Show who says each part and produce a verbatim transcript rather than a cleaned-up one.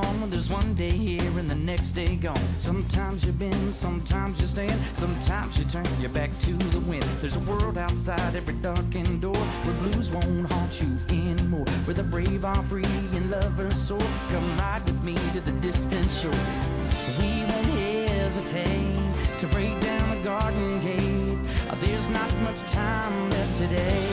Speaker 1: on when there's one day here and the next day gone. Sometimes you bend, sometimes you stand, sometimes you turn your back to the wind. There's a world outside every darkened door where blues won't haunt you anymore, where the brave are free and lovers soar. Come ride with me to the distant shore. We won't hesitate to break down the garden gate. There's not much time left today.